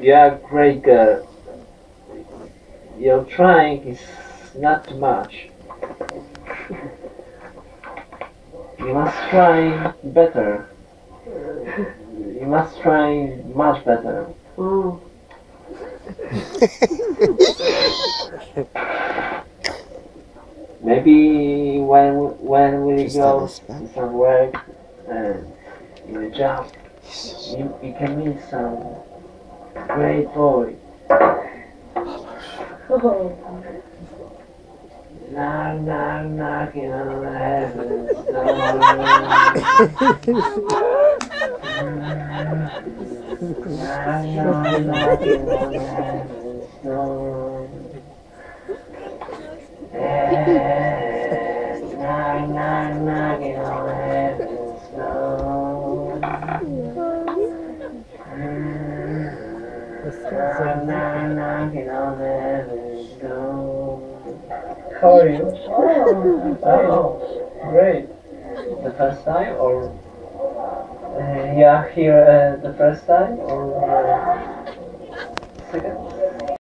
are a great girl. Your trying is not too much. You must try better. You must try much better. Maybe when we go to some work and in a job, you can meet some great boy. Knock, knock, knocking on the heaven's door. Knock, knock, knocking on the heaven's door. Knock, knock, knocking on the heaven's door. Knock, knock, knocking on the heaven's door. How are you? Oh, great. The first time or you are here the first time or